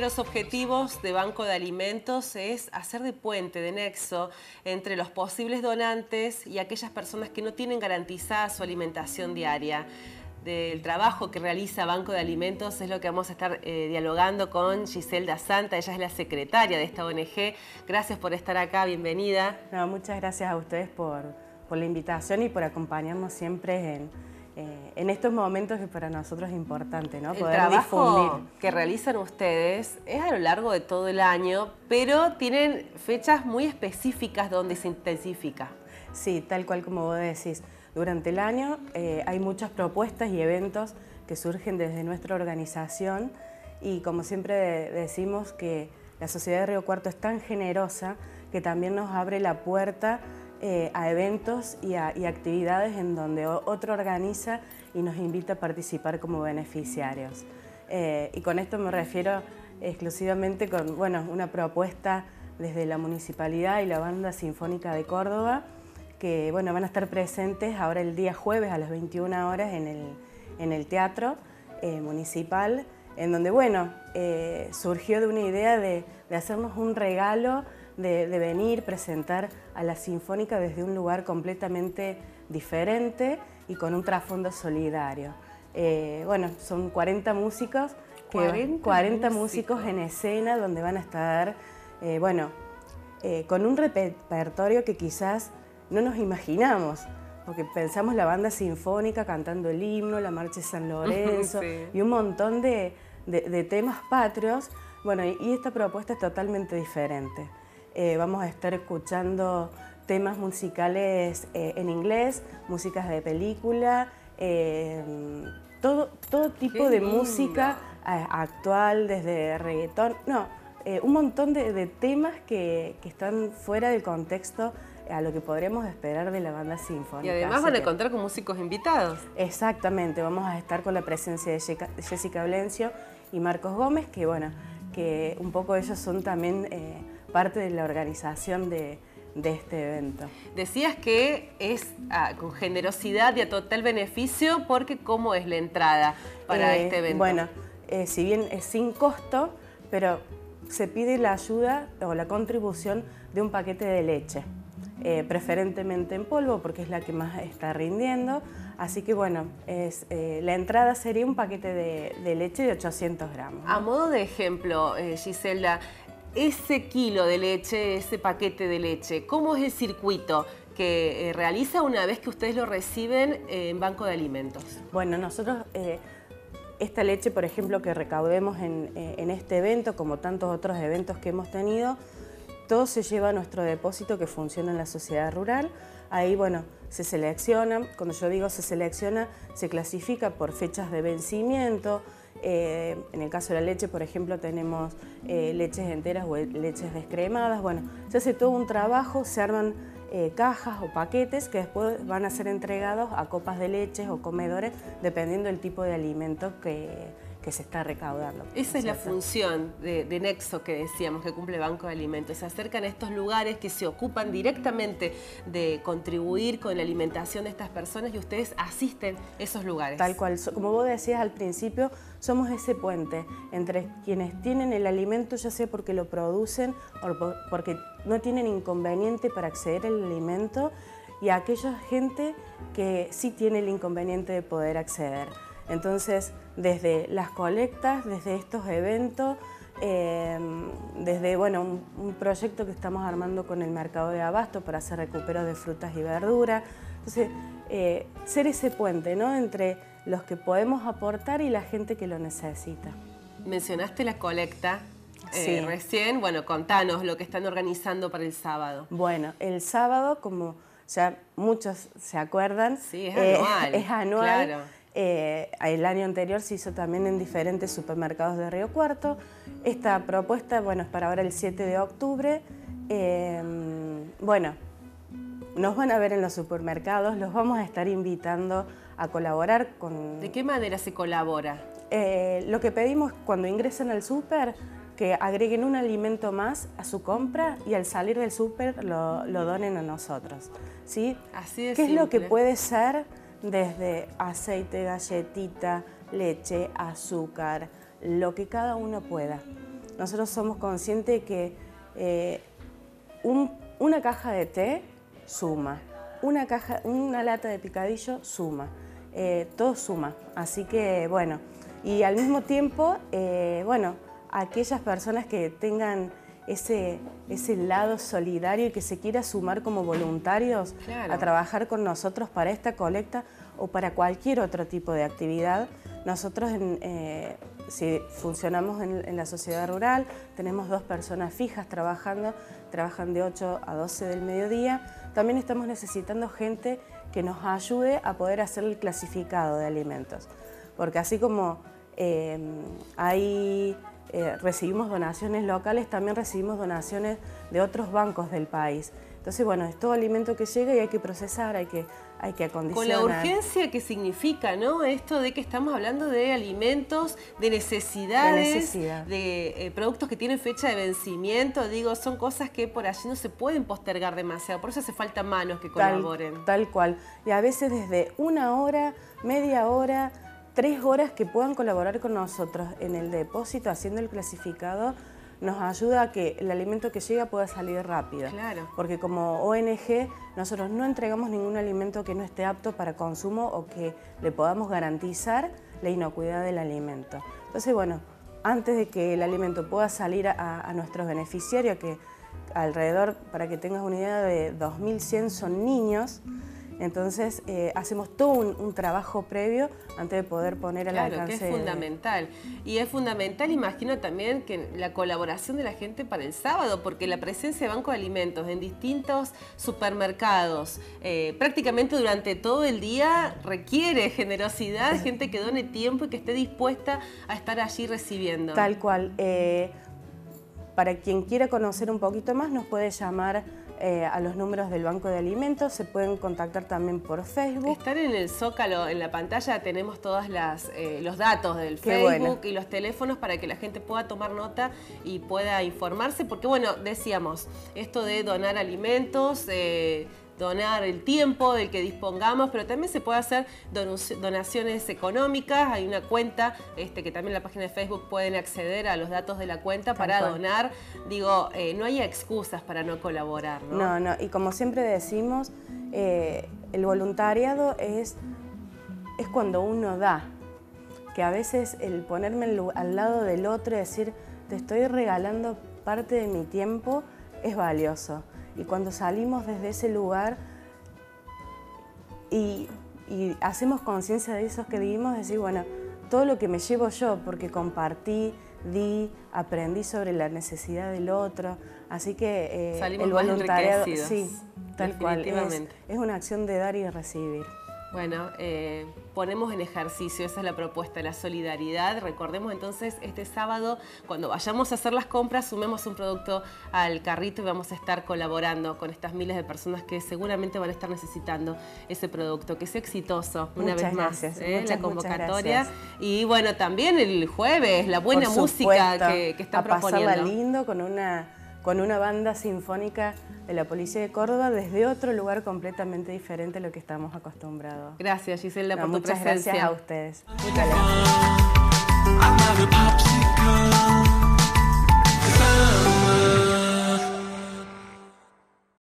los objetivos de Banco de Alimentos es hacer de puente, de nexo, entre los posibles donantes y aquellas personas que no tienen garantizada su alimentación diaria. Del trabajo que realiza Banco de Alimentos es lo que vamos a estar dialogando con Giselda Santa. Ella es la secretaria de esta ONG. Gracias por estar acá, bienvenida. No, muchas gracias a ustedes por la invitación y por acompañarnos siempre en estos momentos que para nosotros es importante, ¿no? Poder difundir. Que realizan ustedes es a lo largo de todo el año, pero tienen fechas muy específicas donde se intensifica. Sí, tal cual como vos decís. Durante el año hay muchas propuestas y eventos que surgen desde nuestra organización y como siempre decimos que la Sociedad de Río Cuarto es tan generosa que también nos abre la puerta a eventos y actividades en donde otro organiza y nos invita a participar como beneficiarios. Y con esto me refiero exclusivamente con una propuesta desde la Municipalidad y la Banda Sinfónica de Córdoba, que van a estar presentes ahora el día jueves a las 21 horas en el Teatro Municipal, en donde surgió de una idea de hacernos un regalo, de venir, presentar a la Sinfónica desde un lugar completamente diferente y con un trasfondo solidario. Son 40 músicos, 40 músicos en escena, donde van a estar con un repertorio que quizás no nos imaginamos, porque pensamos la banda sinfónica cantando el himno, la marcha de San Lorenzo sí. Y un montón de temas patrios. Y esta propuesta es totalmente diferente. Vamos a estar escuchando temas musicales en inglés, músicas de película, todo tipo de música actual, desde reggaetón, un montón de temas que están fuera del contexto a lo que podríamos esperar de la banda sinfónica. Y además van a contar con músicos invitados. Exactamente, vamos a estar con la presencia de Jessica Blencio y Marcos Gómez, que un poco ellos son también parte de la organización de este evento. Decías que es con generosidad y a total beneficio, porque ¿cómo es la entrada para este evento? Si bien es sin costo, pero se pide la ayuda o la contribución de un paquete de leche. Preferentemente en polvo porque es la que más está rindiendo, así que la entrada sería un paquete de leche de 800 gramos. A modo de ejemplo, Giselda, ese kilo de leche, ese paquete de leche, ¿cómo es el circuito que realiza una vez que ustedes lo reciben en Banco de Alimentos? Nosotros esta leche, por ejemplo, que recaudemos en este evento, como tantos otros eventos que hemos tenido, todo se lleva a nuestro depósito que funciona en la sociedad rural. Ahí, se selecciona, cuando yo digo se selecciona, se clasifica por fechas de vencimiento. En el caso de la leche, por ejemplo, tenemos leches enteras o leches descremadas. Se hace todo un trabajo, se arman cajas o paquetes que después van a ser entregados a copas de leches o comedores, dependiendo del tipo de alimento que se está recaudando. Esa es la función de nexo que decíamos que cumple Banco de Alimentos. Se acercan a estos lugares que se ocupan directamente de contribuir con la alimentación de estas personas y ustedes asisten a esos lugares. Tal cual. Como vos decías al principio, somos ese puente entre quienes tienen el alimento, ya sea porque lo producen o porque no tienen inconveniente para acceder al alimento, y a aquella gente que sí tiene el inconveniente de poder acceder. Entonces, desde las colectas, desde estos eventos, desde un proyecto que estamos armando con el mercado de abasto para hacer recupero de frutas y verduras. Entonces, ser ese puente, ¿no?, entre los que podemos aportar y la gente que lo necesita. Mencionaste la colecta sí. Recién. Contanos lo que están organizando para el sábado. El sábado, como ya muchos se acuerdan, sí, es anual. Es anual. Claro. El año anterior se hizo también en diferentes supermercados de Río Cuarto. Esta propuesta, es para ahora el 7 de octubre. Nos van a ver en los supermercados, los vamos a estar invitando a colaborar con... ¿De qué manera se colabora? Lo que pedimos cuando ingresan al súper, que agreguen un alimento más a su compra y al salir del súper lo donen a nosotros, ¿sí? Así de ¿Qué simple. es lo que puede ser? Desde aceite, galletita, leche, azúcar, lo que cada uno pueda. nosotros somos conscientes que una caja de té suma, una lata de picadillo suma, todo suma. Así que, bueno, y al mismo tiempo, bueno, aquellas personas que tengan ese lado solidario y que se quiera sumar como voluntarios a trabajar con nosotros para esta colecta o para cualquier otro tipo de actividad. Nosotros, si funcionamos en la sociedad rural, tenemos 2 personas fijas trabajan de 8 a 12 del mediodía. También estamos necesitando gente que nos ayude a poder hacer el clasificado de alimentos, porque así como recibimos donaciones locales, también recibimos donaciones de otros bancos del país. Entonces, bueno, es todo alimento que llega y hay que procesar, hay que acondicionar. Con la urgencia que significa, ¿no? Esto de que estamos hablando de alimentos, de necesidades, de productos que tienen fecha de vencimiento, digo, son cosas que por allí no se pueden postergar demasiado, por eso hace falta manos que colaboren. Tal cual. Y a veces desde 1 hora, media hora, 3 horas que puedan colaborar con nosotros en el depósito haciendo el clasificado, nos ayuda a que el alimento que llega pueda salir rápido. Claro. Porque como ONG nosotros no entregamos ningún alimento que no esté apto para consumo o que le podamos garantizar la inocuidad del alimento. Entonces, bueno, antes de que el alimento pueda salir a nuestros beneficiarios, que alrededor, para que tengas una idea, de 2.100 son niños, entonces hacemos todo un trabajo previo antes de poder poner al alcance. Que es fundamental. Y es fundamental, imagino también, que la colaboración de la gente para el sábado, porque la presencia de Banco de Alimentos en distintos supermercados, prácticamente durante todo el día, requiere generosidad, gente que done tiempo y que esté dispuesta a estar allí recibiendo. Tal cual. Para quien quiera conocer un poquito más, nos puede llamar a los números del Banco de Alimentos, se pueden contactar también por Facebook. Están en el Zócalo, en la pantalla tenemos todos los datos del Facebook y los teléfonos para que la gente pueda tomar nota y pueda informarse, porque bueno, decíamos, esto de donar alimentos, donar el tiempo del que dispongamos, pero también se puede hacer donaciones económicas. Hay una cuenta que también en la página de Facebook pueden acceder a los datos de la cuenta para donar. Digo, no hay excusas para no colaborar, ¿no? No, y como siempre decimos, el voluntariado es cuando uno da, que a veces el ponerme al lado del otro y decir, te estoy regalando parte de mi tiempo, es valioso. Y cuando salimos desde ese lugar y hacemos conciencia de eso que vivimos, decir, bueno, todo lo que me llevo yo, porque compartí, di, aprendí sobre la necesidad del otro, así que el voluntariado, sí, tal cual, es una acción de dar y recibir. Bueno, ponemos en ejercicio, esa es la propuesta, la solidaridad. Recordemos entonces, este sábado, cuando vayamos a hacer las compras, sumemos un producto al carrito y vamos a estar colaborando con estas miles de personas que seguramente van a estar necesitando ese producto. Que sea exitoso, una vez más, la convocatoria. Y bueno, también el jueves, la buena música que están proponiendo. A pasarla lindo con una banda sinfónica de la Policía de Córdoba desde otro lugar completamente diferente a lo que estamos acostumbrados. Gracias, Gisela, por tu presencia. Muchas gracias a ustedes. Muchas gracias.